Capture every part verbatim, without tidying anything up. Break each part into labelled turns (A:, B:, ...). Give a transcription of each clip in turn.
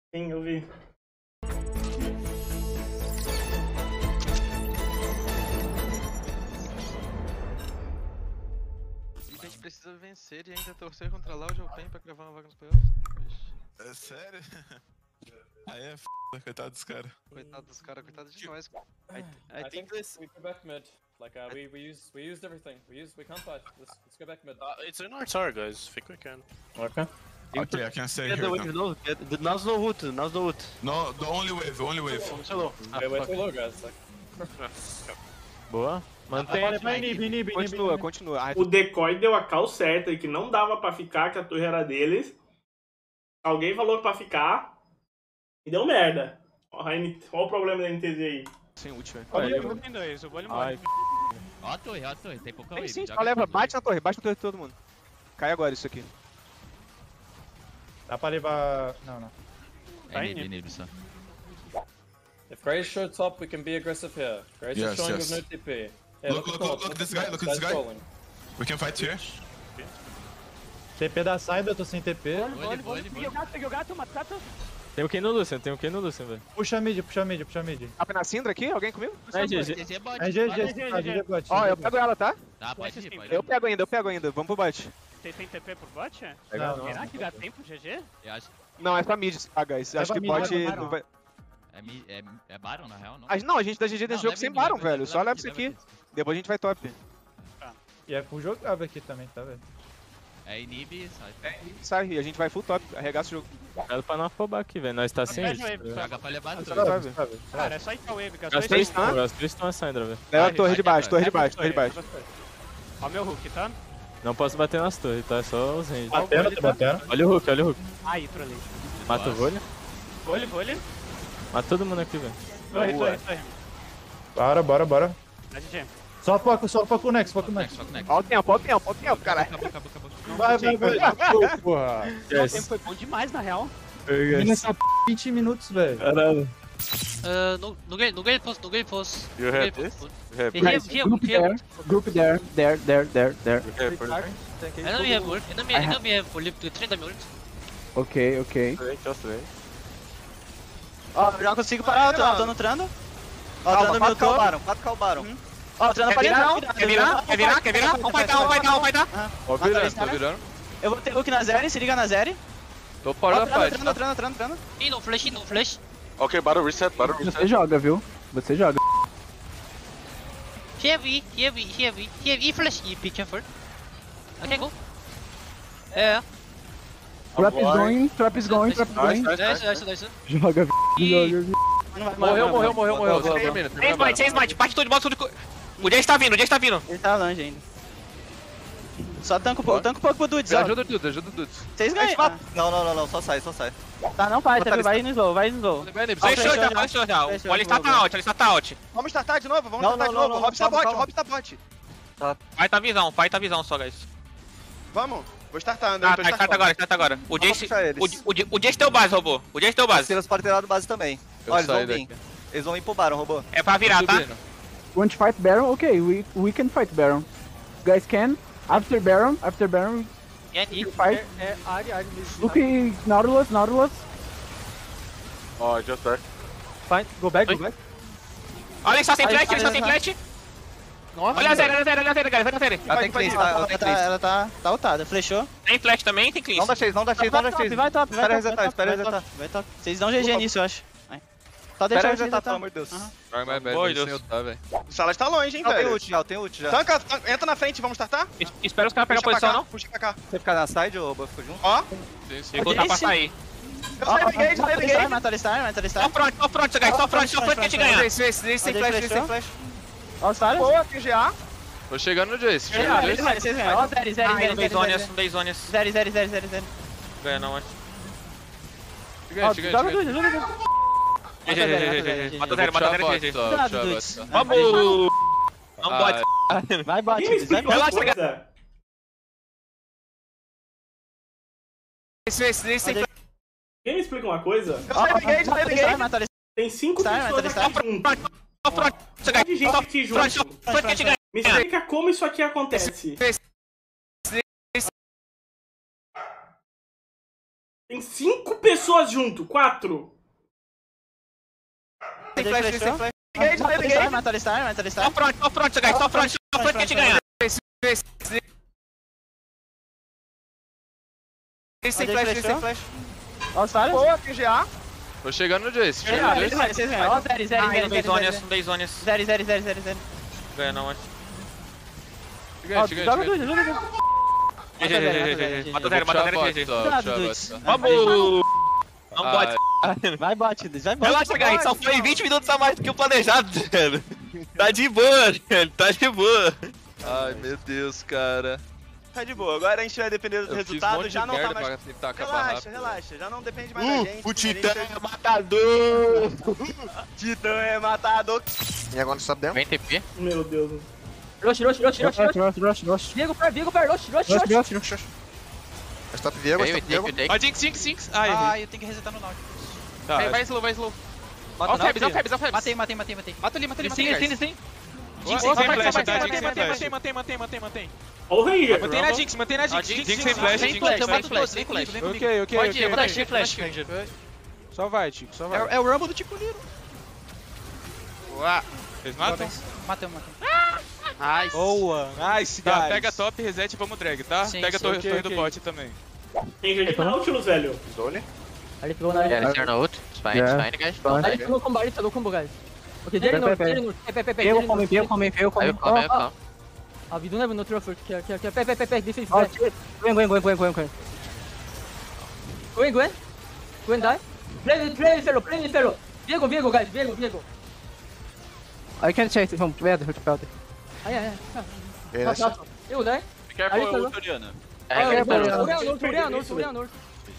A: Sim, eu vi.
B: A gente precisa vencer e ainda torcer contra lá o Jopen pra gravar uma vaga nos playoffs.
C: É sério? Aí é f***, coitado dos caras.
B: Coitado dos caras, coitado de nós.
D: I, I,
E: I
D: think
E: think
D: this.
E: we go back mid. Like uh, we we use we used everything. We used we can't fight. Let's let's go back mid.
F: Uh, it's in our tower, guys. I think we can.
E: Okay.
C: Ok, I can stay
F: Get
C: here
F: the
C: now.
F: wave, no, get, now's no root, now's no root.
C: No, the only wave, only wave.
F: Too low. Ah,
E: Okay, we're
F: fuck.
E: too low, guys. Like,
G: Boa. Mantém ele pra inib, inib,
D: Continua, continua. Ah,
A: O decoy deu a cal certa e que não dava pra ficar, que a torre era deles. Alguém falou pra ficar e deu merda. Olha o problema da N T Z aí.
D: sem ult, velho.
G: Olha, eu vou dois, eu vou ele morre.
H: Ó a torre, ó a torre, tem pouca
D: Tem
H: wave.
D: sim,
H: joga
D: só leva,
H: tudo.
D: bate na torre, bate na torre de todo mundo. Cai agora isso aqui.
G: Dá pra levar... Não, não.
H: É inib, inib só.
E: if Graves show top, we can be aggressive here. Graves
C: Yes,
E: is showing
C: yes.
E: with no T P. Yeah,
C: Look,
E: at
C: look,
E: top,
C: look, look at this guy, look at this
E: guy's
C: guy.
E: rolling.
C: We can fight here.
G: T P da Cyber, eu tô sem T P.
H: Vou ele, vou ele, vou ele.
I: Peguei o gato, mata o gato.
G: Tem o Ken no Lucian, tem o Ken no Lucian, velho. Puxa mid, puxa mid, puxa mid.
D: Tá na Syndra aqui? Alguém comigo?
G: É G G.
H: G G bot.
G: É G G,
I: G G,
G: ah, G G bot.
D: Ó, eu pego ela, tá?
H: Tá, pode ir, pode
D: Eu
H: ir.
D: pego ainda, eu pego ainda. Vamos pro bot.
I: Vocês têm T P por bot?
G: Não, não.
I: Será que dá tempo, G G?
H: Eu acho
D: Não, é pra mid, ah, guys.
G: É
D: Acho
G: pra
D: que
G: mid,
D: bot
G: é pra
D: não vai...
H: é, mi- é, é Baron na real, não?
D: Ah, não, a gente dá G G nesse
H: Não,
D: jogo
H: leva
D: sem
H: mid,
D: Baron,
H: leva
D: velho.
H: mid,
D: Só leva
H: leva
D: isso
H: mid,
D: aqui. Depois a gente vai top.
G: E é full jogável aqui também, tá, velho?
H: É inib e sai.
D: Sai, e a gente vai full top. Arregaça o jogo.
G: Cuidado pra não afobar aqui, velho. Nós tá sem
I: Pede
G: isso.
I: wave,
H: Joga pra levar a
D: Tá
H: torre.
D: suave.
I: Cara, é só ir pra wave,
G: As
I: gastou
G: três
I: esse
G: estão, as três estão a Syndra, velho.
D: Leva a
H: Vai,
D: torre
H: vai,
D: de baixo,
H: vai.
D: torre de baixo, torre de baixo.
I: Ó o meu hook, tá?
G: Não posso bater nas torres, tá? É só os range.
I: Batendo, tô
G: batendo. Olha o hook, olha o hook.
I: Aí, trolei.
G: Mata o vôlei.
I: Vole, vole.
G: Mata todo mundo aqui, velho.
I: Torre, torre, torre.
G: Bora, bora, bora.
I: Dá G G.
G: Só foco, só foco o Nex, foco o
H: Next,
G: Nex.
H: foca o next.
D: Ó o tempo, ó o tempo, ó o tempo, caralho.
H: Acabou, acabou, acabou.
G: Vai, vai, vai. Porra.
I: O tempo foi bom demais, na real.
G: Nessa p... vinte minutos, velho. Caralho.
J: Uh, no, no gate, no gate post, no gate post.
F: You
J: No
F: have
J: gate
F: this?
J: post.
F: You have
J: Hey, here, here,
D: Group
J: here.
D: there, group there, there, there, there, there.
F: You have first.
J: Enemy have ult, enemy,
D: I have-
J: enemy have ult, to trinta mil ult.
D: Ok, ok.
F: Wait, just wait.
D: Ó, eu já consigo parar, eu tô no trando. Ó, o trando meu calmaram, quatro calmaram. Ó, o trando pra dentro. Quer virar? Quer virar? Quer virar? Vamos fightar, vamos fightar, vamos fightar.
F: Ó, virando, tô virando.
D: Eu vou ter hook na Zeri, se liga na Zeri.
F: Tô
D: Ó,
F: fora da
D: trando,
F: fight.
D: trando, trando, trando, trando.
J: E no flash, e no flash.
F: Ok, battle reset, battle reset.
D: joga, viu? Você joga.
J: Here we, here we, here we, here we, flash, e be careful. Okay, go. É.
D: Trap is going, trap is going, trap is
F: Nice,
D: going.
F: nice,
J: Nice,
F: nice.
J: nice, nice.
D: Joga,
J: E...
F: Morreu, morreu, morreu, morreu.
D: Boa, boa,
F: Tem
D: boa.
F: mina, tem
K: Chase
F: mina.
K: Might, Chase Might, parte tudo, bota tudo. O Jace tá vindo, o Jace tá vindo.
D: Ele tá longe ainda. Só tanca um pouco, tanca um pouco pro Dudes, ó.
F: Ajuda o Dudes, ajuda o Dudes.
D: Vocês ganham.
K: Não, não, não, não, só sai, só sai.
D: Tá, não vai, tá, vai no slow, vai no slow.
F: Vai, Nibs.
K: Fechou já,
D: já.
K: fechou já.
D: Fechou,
K: O Alistar
D: vou,
K: tá
D: vou.
K: out, o Alistar tá out.
D: Vamos startar de novo, vamos
K: Não,
D: startar
K: não,
D: de novo.
K: não,
D: Hobbs tá
K: calma,
D: bot,
K: calma.
D: Hobbs tá bot.
K: Vai tá visão, vai tá visão só, guys.
D: Vamos, vou startar,
K: Ah, tá, starta agora, starta agora. O Jace,
D: puxar eles.
K: o, o, o Jace deu base, robô. O Jace deu base.
D: Eles podem ter dado base também.
F: Eu
D: Ó, eles vão
F: saí
D: vir.
F: daqui.
D: Eles vão ir pro Baron, robô.
K: É pra virar, tá?
F: Subindo.
L: Want to fight Baron? Okay, we we can fight Baron. Guys can. After Baron, after Baron,
J: E aí,
L: we fight.
I: É, Ari, Ari,
L: Look, Nautilus, Nautilus.
F: Ó, just back.
G: Fight, go back, go back.
K: Olha, ele está sem
D: Aí,
K: flash, ele
D: aí,
K: está sem
D: aí.
K: flash. Olha a zero, olha a zero, olha a zero, guys, olha a zero.
D: Ela tem flash, tá? Ela tá, ela tá, tá ultada, flechou.
K: Tem flash também, tem cleanse.
D: Não dá chase, não dá chase, não dá chase. Vai top, vai top. Espera resetar, espera resetar. Vai top. Vocês dão G G nisso, eu acho. Vai. Só deixa eu resetar, pelo amor de Deus.
F: Vai, vai, vai,
K: Boa,
F: vai, sem
K: Deus.
F: ultar, velho.
D: O Salas tá longe, hein, velho. Tem ult já, tem ult já. Tanca, entra na frente, vamos startar?
K: Es- Espera os caras pegar a posição, não?
D: Puxa pra cá. Você ficar na side ou ficou junto? Ó.
F: Sim, sim.
K: Vou botar pra sair.
D: Eu saí do gate, saí do gate. Mata Alistar, mata
K: Só
D: Alistar.
K: front, só front, guys, só front, só front que a gente ganha.
D: Esse, esse, esse sem flash, esse sem flash. Ó, os caras.
L: Boa, Q G A.
F: Tô chegando no Jace, chegando no
D: Vocês
F: Jace.
D: ganham, vocês ganham. Ó, Zeri, Zeri,
K: Ah,
D: Zeri,
K: não dei
D: Zeri,
K: zonas,
D: Zeri.
K: não dei zonas.
D: Zeri, Zeri, Zeri, Zeri, Zeri.
K: Ganha não, acho.
F: Chega aí, chega aí,
D: Joga
F: chega aí.
D: dois, joga dois.
K: G G, G G, G G. Mata zero, mata zero, G G.
F: Só,
D: Cuidado,
F: puxa
D: Dudes.
F: bot, só.
K: Vamos! Vamos,
F: Ah,
K: bot.
D: Vai, bate,
A: Quem me
D: vai,
A: explica uma
K: Relaxa,
A: coisa?
D: Esse, esse, esse sem flash.
A: Quem me explica uma coisa?
D: Eu saí do gate, saí do gate. Mata Alistar.
A: Tem cinco
D: Sai,
A: pessoas
D: vai,
A: aqui junto.
K: Só front,
A: Um monte de gente aqui
K: front, só
A: junto.
K: front que a gente ganha.
A: Me explica como isso aqui acontece. Tem cinco pessoas junto, quatro.
D: Tem flash, tem flash. Engage, mata Alistar, mata Alistar, mata Alistar. Só front, só front, guys, só front, só front que a gente ganha. Tem sem flash, tem flash.
I: Ó, os caras.
D: Boa, Q G A.
F: Tô chegando no Jace.
I: Vocês ganham, vocês ganham. Ó, zero, zero, zero, zero,
K: Zonias,
I: zero.
K: bem zonias.
I: Zero, zero, zero, zero, zero.
K: Ganha não, acho.
F: Chega aí, chega aí,
I: Joga
F: chega aí.
I: dois, joga dois.
K: G G, G G, G G. Mata zero, mata zero, G G.
F: Vamos!
K: Vamos! Vamos, bot.
D: Vai, bot, vai, bot.
K: Relaxa, guys, só foi vinte minutos a mais do que o planejado, velho. Tá de boa, velho, tá de boa.
F: Ai, meu Deus, cara.
D: Tá de boa, agora a gente vai depender do
F: Eu fiz um
D: resultado,
F: monte
D: já
F: de
D: não tá
F: merda
D: mais...
F: pra tentar acabar
D: Relaxa,
F: rápido.
D: relaxa, já não depende mais
C: Uh,
D: da gente.
C: o
D: a
C: Titã
D: gente-
C: é matador!
D: Titã é matador.
C: E agora stop down?
K: Vem T P.
A: Meu Deus.
I: Rush, rush, rush, rush, rush.
L: Rush, rush, rush.
I: Viego per, Viego per, rush, rush,
L: Rush,
I: rush.
L: rush, rush.
C: Stop Viego,
K: Take,
C: stop Viego.
K: take, take.
F: Ó, Jinx, Jinx, Jinx. Ai, errei.
D: Ah, eu tenho que resetar no Nautilus.
F: Tá, vai, vai slow, vai slow.
D: Mata
F: Ó o Febs, ó o Febs, ó o Febs.
D: Matei, matei, matei, matei.
F: Mata ali, mata ali, mata
I: Sim,
F: ali.
I: sim, sim.
F: Jinx,
B: Ó,
F: sem
B: vai,
F: flash,
B: vai,
F: tá?
B: vai,
F: Jinx
B: vai,
F: sem
B: vai,
F: flash.
B: mantém, mantém, mantém, mantém, mantém.
A: Ó o Ranger.
B: Mantém na Jinx, mantém na Jinx.
F: Jinx,
B: Jinx
F: sem flash,
B: sem
F: Jinx
B: flash,
F: sem
B: sem
F: flash,
B: flash,
F: sem
B: sem flash.
F: flash.
B: Ok, ok,
F: Pode ir,
B: ok.
F: flash,
B: ok.
F: flash,
B: Flash. Só vai, Tico, só vai.
D: É, é o Rumble do tipo Liro.
F: Uá. Vocês matam?
D: Matamos, matamos.
K: Nice.
B: Boa. Nice,
F: Tá,
B: guys.
F: pega top, reset e vamos drag, tá?
D: Sim,
F: Pega a
D: sim,
F: torre,
B: ok,
F: torre do
B: ok.
F: bot também.
A: Ranger de Nautilus, velho.
C: Zone.
I: Ali pegou na
K: Yeah, they're no ult. It's fine, it's
L: Yeah.
K: fine, guys.
L: Fine.
I: Ali pegou o combo, ali pegou o combo, guys. Ok, Jerry
L: Pera,
I: no,
L: pera,
I: Jerry no. Pé, pé, pé, pé.
L: Eu
I: Jerry
L: come,
I: no.
L: eu come, eu
K: Aí
L: come.
K: eu calmo, aí eu calmo.
I: Ah, we don't have no true que que que pé, pé, pé, pé, defense.
L: Oh,
I: Gwen,
L: shit. Gwen, Gwen, Gwen, Gwen, Gwen, Gwen.
I: Gwen, Gwen. Gwen die. Play, play, fellow, play, fellow. Viego, Viego, guys, Viego, Viego.
L: I can't chase it from where the hell.
I: Ai, ai, ai.
C: Very
I: Tá,
C: nice.
I: tá. Eu, né?
F: Be careful,
I: Ali,
F: ult, Oriana.
K: É,
I: Ah,
K: é,
I: eu vou
K: é,
I: Uriano, Uriano, Uriano, Uriano.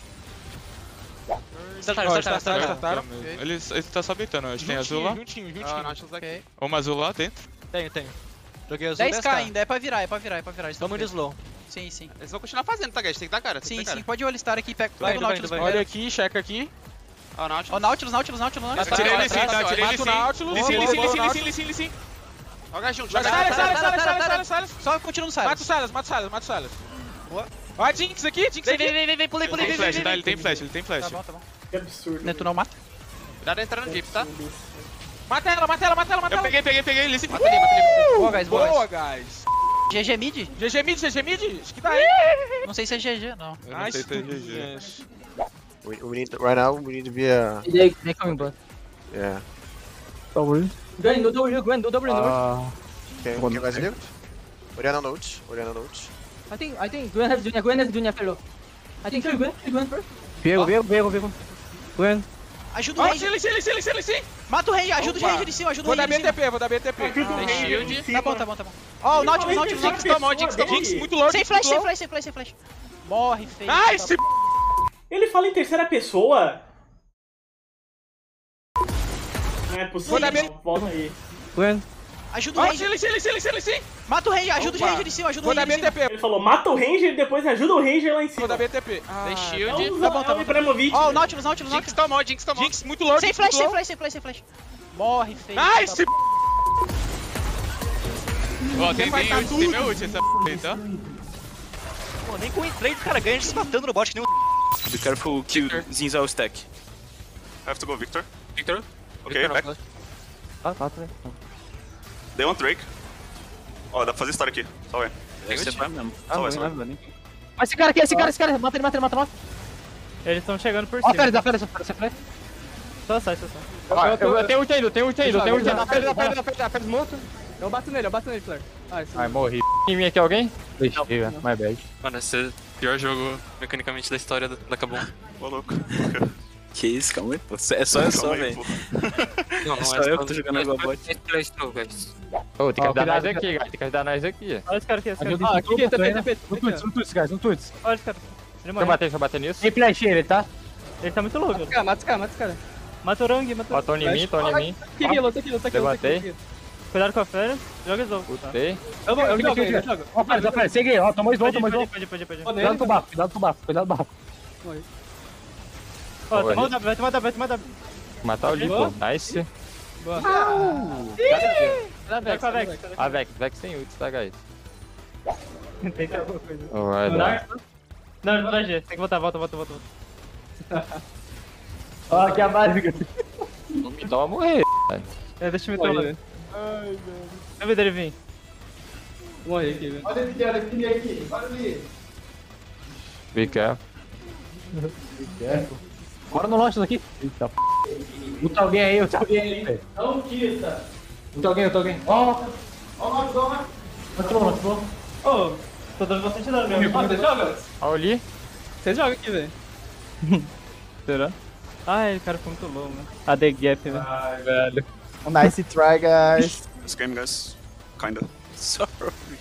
B: Startaram,
F: Ó,
B: startaram, startaram, startaram.
F: Ele, ele tá só beitando, acho que tem azul lá.
B: Juntinho, juntinho,
K: Ah,
B: juntinho.
K: Nautilus aqui.
F: Ou uma azul lá dentro.
B: Tenho, tenho. Joguei azul
D: dez k ainda, é pra virar, é pra virar, é pra virar.
B: Tamo de slow.
D: Sim, sim.
K: Eles vão continuar fazendo, tá, guys? Tem que dar cara, tem
D: Sim,
K: que dar
D: sim,
K: cara.
D: pode o Alistar aqui, pega
B: Vai,
D: pega o
B: vai,
D: Nautilus
B: vai.
D: primeiro.
B: Olha aqui, checa aqui.
K: Ó, o Nautilus.
D: Ó, Nautilus, Nautilus, Nautilus, Nautilus.
F: Tirei ele sim,
B: atrás,
F: tá? Tirei ele
B: mata o
F: sim.
B: Nautilus.
F: Lissim,
B: Boa,
F: lissim,
B: boa,
F: lissim,
B: Nautilus.
F: lissim, lissim, lissim.
K: Ó, guys, junto.
B: Vai,
K: joga
B: Silas,
K: cara.
B: Silas, Silas, Silas, Silas, Silas.
D: Só continua no
B: Mata o
D: Silas.
B: Silas, mata o Silas, mata o Silas.
D: Boa.
B: Vai, Jinx aqui, Jinx
K: Vem,
B: aqui.
K: vem, vem, vem, vem, pulei, pulei,
F: Tem
K: vem,
F: flash,
K: vem,
F: tá?
K: vem.
F: Ele tem flash, ele tem flash.
D: Tá bom, tá bom.
A: Que absurdo.
D: Neto não mata.
K: Cuidado entrar no Jeep, tá?
B: Mata ela, mata ela, mata ela, mata
F: Eu
B: ela.
F: peguei, peguei, peguei. Lissim.
K: Mata ali, mata ali.
D: Boa, guys, boa,
B: Boa,
D: guys.
B: guys.
D: G G mid?
B: G G mid, G G mid? Acho que tá aí.
D: Não sei se é G G, não.
F: Eu não sei
B: Nice,
F: se é G G.
B: turinhas.
C: We, we need, right now, we need to be a...
I: They, they coming, bot.
C: Yeah.
L: Sorry.
I: Gwen, do W, Gwen, do W, no.
L: Ah,
C: Can, can you guys live? Oriana no ult. Oriana no ult.
I: I think, I think Gwen has Junior, Gwen has Junior, fellow. I think kill Gwen, kill Gwen first.
L: Viego, Viego, Viego, Viego. Gwen.
D: Ajuda o
B: Ó,
D: Ranger.
B: Lissim, Lissim, Lissim, Lissim.
D: Mata o Ranger, ajuda o
B: Opa.
D: Ranger em cima, ajuda o
B: Vou dar
D: Ranger em cima.
B: B T P, vou dar B T P.
A: Ajuda o
K: Tem
A: Ranger
K: shield.
A: em
D: Tá
A: cima.
D: bom, tá bom, tá bom. Ó, o Nautilus, Nautilus, Nautilus.
B: Jinx tomou, Jinx tomou. Jinx muito louco.
D: Sem flash, sem flash, sem flash, sem flash. Morre, feio.
B: Nice!
A: Ele fala em terceira pessoa? Não é possível.
B: Vou dar B-
A: não. Volta aí.
L: Gwen.
D: Ajuda o
B: Ó,
D: Ranger.
B: Lissim, Lissim, Lissim, Lissim.
D: Mata o Ranger, ajuda o
B: Opa.
D: Ranger em cima, ajuda o
B: Vou dar
D: Ranger
B: B
D: em
B: T
D: cima.
B: P,
A: Ele falou, mata o Ranger e depois ajuda o Ranger lá em cima.
B: vou dar B T P. Ah,
K: Tem
A: É
K: shield.
A: o,
D: Tá bom, tá
A: é o
D: bom.
A: Ibrahimovic.
D: Ó, o Nautilus, Nautilus,
K: Jinx
D: Nautilus.
K: tomou, Jinx tomou.
B: Jinx muito louco.
D: Sem flash, sem flash, sem flash, sem flash. Morre, feio.
B: Nice!
F: Ó, tem,
B: vai
F: tem
B: tá
F: ult, tem meu ult essa p aí, tá?
D: Pô, nem com o trade o cara ganha, a gente se matando no bot que nem um...
M: Be careful, kill Zinzao stack.
C: Have to go Victor.
K: Victor.
C: Okay,
K: Victor,
C: back.
K: não.
L: Ah, tá, tá.
C: They want Drake. Ó, dá pra fazer história aqui. Só vai.
M: Tem que ser pra mesmo.
L: Ah,
C: Só vai,
L: Gwen,
C: só
L: ah,
C: vai.
L: Gwen.
I: Mas esse cara aqui, esse cara, esse cara, mata ele, mata ele, mata, mata.
G: Eles estão chegando por
L: Ó,
G: cima.
L: Félix, a Félix, a Félix, a Félix.
G: Só sai, só sai.
L: Eu, eu, eu tenho ult ainda, eu tenho ult ainda, eu tenho ult ainda.
I: A Félix, a Félix,
L: A Félix, a Félix morto.
I: Eu bato nele, eu bato nele, Flare. Ah, esse...
L: Ai, morri. Em mim aqui alguém? Deixa, my bad.
M: Mano, esse é o pior jogo mecanicamente da história da, da Kabum.
C: Ô, louco.
M: Que isso, calma aí, pô. É só, é só,
C: Calma aí,
M: velho.
C: pô.
M: Não, não é só eu que tô jogando agora bot.
L: Ô, tem que ajudar nós aqui, guys. Tem que ajudar nós aqui.
G: Olha esse cara aqui, esse cara aqui.
L: Ah,
I: aqui, T P, T P,
L: No Tuts, no Tuts, guys, no Tuts.
G: Olha esse cara. Ele
L: Deixa eu
G: morreu.
L: bater, deixa eu bater nisso. Tem flash ele, tá?
G: Ele tá muito louco.
I: Mata esse cara, mata esse cara, mata esse cara.
G: Mata o Orang, mata o
L: Ó, tô em mim, tô em mim.
I: Tequila, tequila, tequila.
L: Levantei.
G: Cuidado com a fera. Joga slow.
L: Putei.
I: Eu vou, eu jogo, eu jogo.
L: Ó, Félix, ó, Félix, segue aí, ó. Tomou slow,
G: Pode,
L: tomou
G: pode,
L: slow.
G: pode, pode, pode.
L: Cuidado com o bafo, cuidado com o bafo, cuidado com o bafo.
G: Ó, tomou o W, vai tomar W, vai tomar W.
L: Matar o Lipo, nice.
I: Boa.
G: Vai com a Vex.
L: A Vex, Vex sem ult, tá, guys?
G: Tem que alguma coisa.
L: Oh, vai
G: Não,
L: dar.
G: não, não dá G. Tem que voltar, volta, volta, volta. volta.
I: Ó, aqui a básica.
G: Não me dá uma morrer, velho.
I: É, deixa eu meter uma.
G: Ai, velho.
I: Deixa eu ver dele vir. Vou morrer aqui, velho.
L: Olha ele, olha ele aqui, olha ali.
G: Be careful.
I: Bora no launch daqui. Eita p. Luta alguém aí, luta alguém aí, velho.
L: Não quita.
I: Luta alguém, luta alguém. Ó,
L: Ó o Max, ó o Max.
I: matou, matou. Ô, tô dando bastante dano mesmo. Ah, você joga?
G: Olha ali.
I: Você joga aqui, velho. Será? Ai, o cara foi muito low, mano. A The Gap, velho.
G: Ai, velho.
L: Nice try, guys.
N: This game, guys. Kinda.
K: Sorry.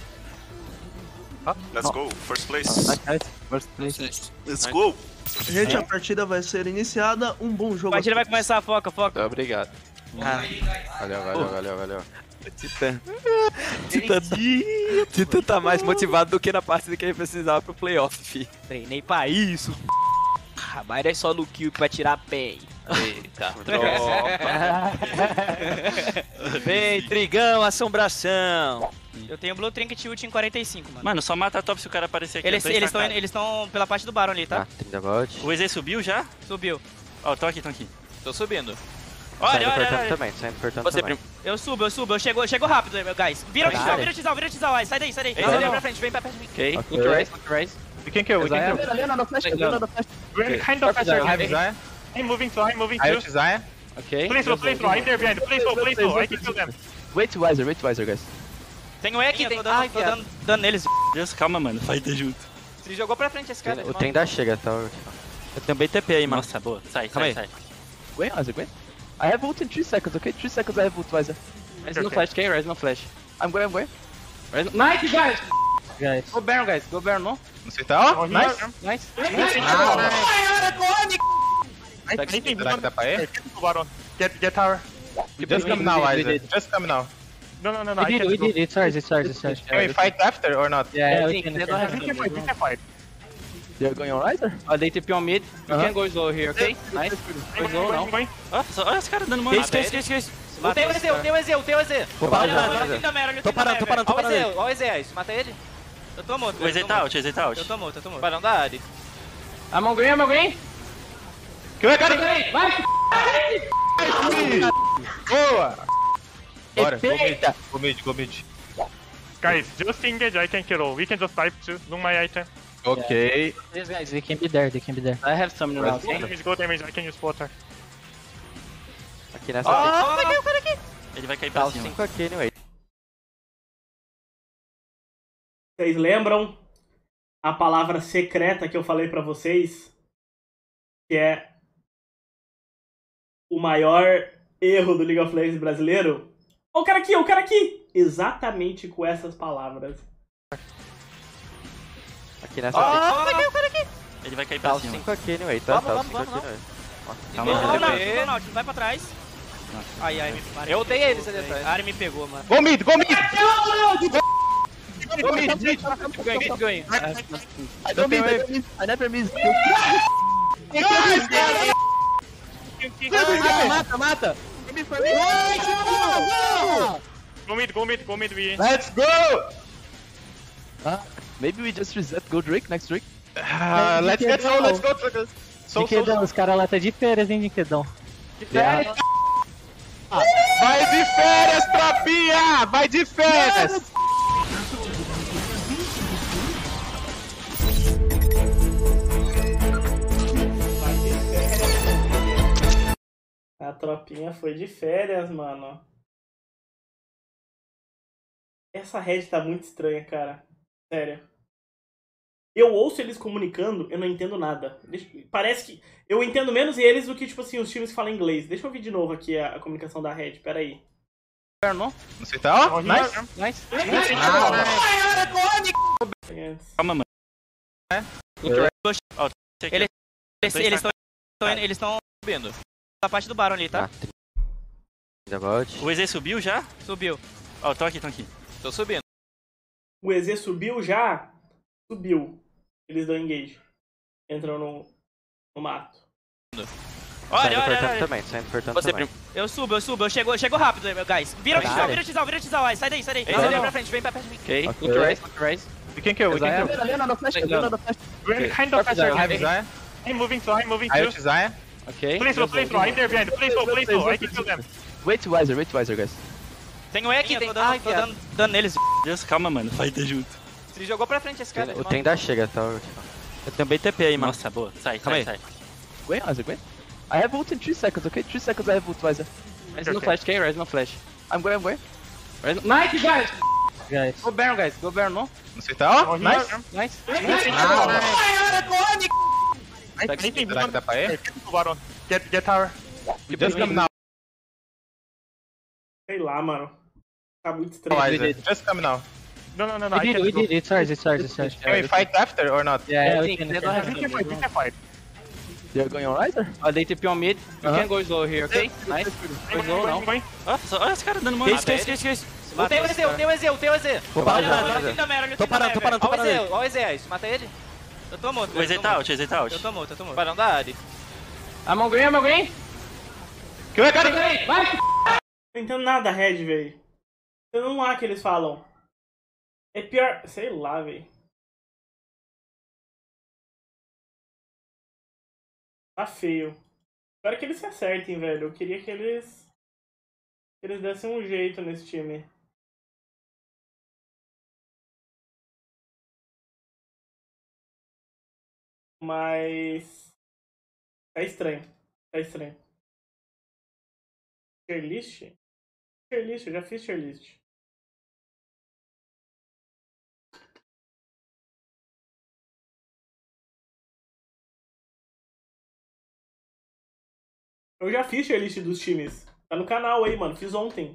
N: Let's go. First place.
L: First place.
N: Let's go.
O: Gente, a partida vai ser iniciada. Um bom jogo.
D: A partida vai começar, foca, foca.
G: Obrigado.
D: Ah.
G: Valeu, valeu, valeu, valeu.
K: Titã. Titã tá, Titã tá mais motivado do que na partida que ele precisava pro playoff, fi. Treinei pra isso. Ah, mas é só no kill pra tirar pé. Eita, tropa. Vem, Trigão, assombração.
D: Eu tenho Blue Trinket Ult em quarenta e cinco, mano.
K: Mano, só mata top se o cara aparecer aqui.
D: Eles estão eles estão pela parte do Baron ali, tá?
K: trinta gold. O E Z subiu já?
D: Subiu.
K: Ó, oh, tô aqui, tô aqui. Tô subindo.
D: Olha, olha, olha.
K: Também, saindo portando Você também.
D: Eu subo, eu subo, eu chego, eu chego rápido, meu guys. Vira o tizal, vira o tizal, vira o tizal, vai, sai daí, sai daí. Ei, sai daí pra frente, vem pra frente de mim.
K: Ok.
G: Look to raise, look to raise. We can kill, we can kill.
L: Lena no flash, Lena no flash.
G: We're kind of faster. I have Zaya. I'm moving slow, I'm moving too. I have Zaya.
K: Ok.
G: Play slow, play slow. I'm there behind. Play slow, play slow. I can kill them.
L: Wait to Wiser, wait to Wiser, guys.
D: Tem um E aqui, tô dando, tô dando dano neles.
K: Deus, calma, mano, fighter junto.
D: Ele jogou pra frente esse cara.
K: O trem da chega, tá? Eu tenho bem T P aí, mano. Nossa, boa. Sai, sai, sai.
L: Wait, Wiser, wait. I have ult in three seconds, okay? three seconds I have ult, Wiser.
K: Rise no flash, okay? Rise no flash.
L: I'm going, I'm going.
I: Nice, guys!
L: Guys.
D: Go Baron, guys, go Baron, no?
G: Não sei, tá? Ó,
D: Nice, nice.
G: Anything, será que dá pra ir? Get, get tower. Just come now, Wiser. Just come now. No, no, no, no.
I: We did, we did. It's ours, it's ours, it's ours.
G: Can we fight after or not?
I: Yeah,
D: we can.
G: We can fight, we can fight.
L: You're going on Wiser?
D: Ó, they T P on mid. You can go slow here, okay? Nice. Go slow, não.
K: Olha esse cara dando mano. Que isso, que isso, que isso?
D: O teu E Z, o teu E Z, o teu E Z.
K: Tô parando, tô parando, tô parando, tô parando.
D: Olha o E Z, é isso, mata ele. Eu tô morto.
K: O E Z tá out, o E Z tá out.
D: Eu tô morto, eu tô morto.
K: Barão da área.
I: I'm on green, I'm on green.
G: Que é, cara?
I: Vai!
G: Boa! Bora, go mid,
I: Eita!
G: go mid, go mid. Guys, just engage, I can kill all. We can just dive too. Look my item. Okay.
I: These guys, they can be there, they can be there.
D: I have some around.
G: Go damage, go damage, I can use water.
K: Aqui nessa.
D: Ah, vai cair o cara aqui.
K: Ele vai cair pra cima. cinco aqui, anyway.
A: Vocês lembram a palavra secreta que eu falei pra vocês? Que é o maior erro do League of Legends brasileiro? Ó, o cara aqui, ó, o cara aqui! Exatamente com essas palavras.
K: Aqui nessa.
D: Ah, vai cair o cara aqui.
K: Ele vai cair pra cima. cinco aqui, anyway, tá?
D: Vamos, vamos, vamos, vamos. Não, não, não, não, vai pra trás. Ai, ai, me eu odeio eles ali atrás. A Ari me pegou, mano.
G: Go mid, go mid!
L: Go mid, mid!
D: Keep going, keep going.
L: I don't miss, I don't miss, I never miss.
I: Mata, mata!
G: Go mid, go mid, go mid, we.
L: Let's go! Uh, maybe we just reset, go Drake, next Drake.
G: Uh, let's get so, let's go. So,
I: Niquedão,
G: so,
I: os caras lá tá de férias, hein, Niquedão?
G: yeah. Vai de férias, tropinha! Vai de férias!
A: A tropinha foi de férias, mano. Essa red tá muito estranha, cara. Sério. Eu ouço eles comunicando, eu não entendo nada. Deixa... Parece que... Eu entendo menos eles do que, tipo assim, os times que falam inglês. Deixa eu ouvir de novo aqui a, a comunicação da red, pera aí.
G: Não sei, tá? Ó, nice.
D: Nice.
K: Calma, mano.
G: É.
D: Eles estão eles estão subindo. A parte do Baron ali, tá?
K: O E Z subiu já?
D: Subiu.
K: Ó, tô aqui, tô aqui. Tô subindo.
A: O E Z subiu já? Subiu. Eles dão engage. Entram no, no mato.
D: Olha, olha, olha.
K: Também, saindo portando
D: Você
K: também.
D: Eu subo, eu subo, eu chego, eu chego rápido, meu guys. Vira o tizal, vira o tizal, vira o tizal, vai, sai daí, sai daí. Ei, sai daí pra frente, vem pra perto de mim.
K: Ok.
G: Look to raise, look to raise. We can kill, we can kill.
L: Lena no flash, Lena no flash.
G: We're kind of faster. I have Zaya. I'm moving slow, I'm moving
P: I
G: too.
P: ult Zion. Okay.
G: Play slow, play slow, I'm there behind. Play slow, play slow, I can kill them.
L: Wait to Wiser, wait to Wiser, guys.
D: Tem um E aqui,
J: Eu
D: tem.
J: tô dando-
D: Ai,
J: tô
D: viado.
J: dando-
D: Dando neles.
M: Deus, calma, mano. Fighter junto.
D: Ele jogou pra frente esse cara.
K: O tem da chega, tá? Eu também T P aí, mano.
M: Nossa, boa. Sai,
K: Calma
M: sai,
K: aí.
M: sai.
L: Wait, Wiser, wait. I have ult in three seconds, okay? three seconds I have ult, Wiser.
K: Res no flash, okay? Res no flash.
L: I'm going, I'm going.
K: Res no...
I: Nice, guys!
K: Guys.
D: Go Baron, guys. Go Baron, no?
P: Você tá?
G: Oh,
P: Nice.
K: Nice.
P: Será que dá pra ir?
G: Get, get tower.
P: Just come now,
A: Sei lá, mano. Tá muito estranho.
P: Wiser. Just come now.
G: No, no, no, no.
L: We
G: I
L: did,
G: can't
L: we
G: go.
L: did. It's ours, it's ours, it's ours.
P: Can we fight after or not?
K: Yeah,
L: Yeah,
K: I
L: we
K: think
L: can-
K: they don't have
G: We
K: to
G: can fight, we can fight.
L: You're going on Wiser?
K: Oh, they T P on mid. You
L: Uh-huh.
K: can go slow here, okay? Nice. Go slow now.
M: Nossa, olha os caras dando mano.
K: Que isso, que isso, que isso, que isso?
D: Ultei o E Z, ultei o E Z, ultei o E Z.
K: Vou parar,
D: Olha,
K: vou
D: olha
K: parar.
D: o time da Mera, olha o
K: Tô
D: time da
K: parando, tô
D: Mera.
K: parando, tô
D: Olha o E Z,
K: parando.
D: olha o E Z, é isso. Mata ele. Eu tô morto.
M: O E Z tá out, o E Z tá out.
D: Eu tô morto, eu tô morto.
K: Barão da área.
I: I'm on green, I'm on green.
G: Que vai, cara?
I: Vai!
A: Não entendo nada, Red, velho. Não há que eles falam. É pior. Sei lá, velho. Tá feio. Espero que eles se acertem, velho. Eu queria que eles. Que eles dessem um jeito nesse time. Mas. Tá estranho. Tá estranho. Tier list? Tier list, eu já fiz tier list. Eu já fiz tier list dos times. Tá no canal aí, mano. Fiz ontem.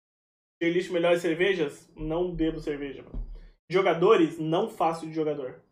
A: Tier list melhores cervejas? Não bebo cerveja, mano. Jogadores? Não faço de jogador.